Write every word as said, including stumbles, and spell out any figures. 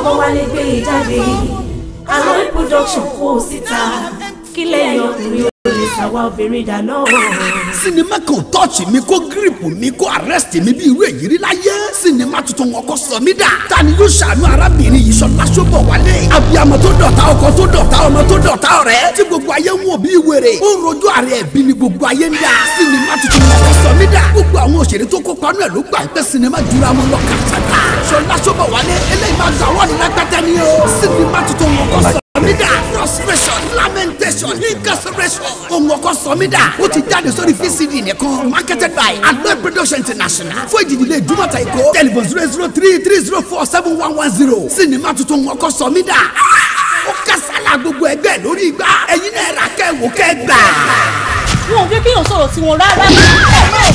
ọkọ wálé gbé e jáde Aloe production kó síta kí lẹ́yìn ọkùnrin ó lè ṣàwa obìnrin dáná. sinimá kan tọ́ọ̀chì mi kó gírípù mi kó arrest mi bí irú èyí rí láyé. sinimá tuntun wọn kò sọ mí dà. tani yóò ṣàánú arábìnrin yìí Ṣọlá Ṣóbọ̀wálé. abiyamọ tó dọ̀tá ọkọ tó dọ̀tá ọmọ tó dọ̀tá ọ̀rẹ́. tí gbogbo ayé ń wò bí wèrè. ó rojú ààrẹ ẹ̀bí ni gbogbo ayé ń dà. sinimá tuntun wọn kò sọ mí dà. gbogbo àwọn òṣèré tó kópa nù ẹ̀ ló gbà pé sinimá jura wọn lọ kàtàkà. Ṣọlá Ṣóbọ̀wálé eléyìí máa gbà wọ́ọ̀dù lágbàtà ni o. sinimá tuntun wọn kò sọ Sọmídà frustration lamentation incarceration ohun ọkọ Sọmídà ó ti jáde sórí V C D nìkan marketed by Aloe Production International fún ìdílé ìdúmọ̀tà Èkó telephone zero zero three three zero four seven one one zero sinimá tuntun ohun ọkọ Sọmídà ó kásálà gbogbo ẹgbẹ́ lórí igbá ẹ̀yin náà rà kẹ́wò kẹ́gbà. wọn ò fẹ́ kí yóò sọ̀rọ̀ sí wọn rárá.